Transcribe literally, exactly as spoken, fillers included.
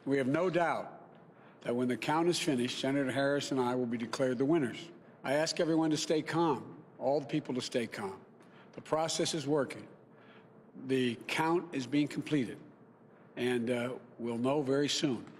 We have no doubt that when the count is finished, Senator Harris and I will be declared the winners. I ask everyone to stay calm, all the people to stay calm. The process is working. The count is being completed, and uh, we'll know very soon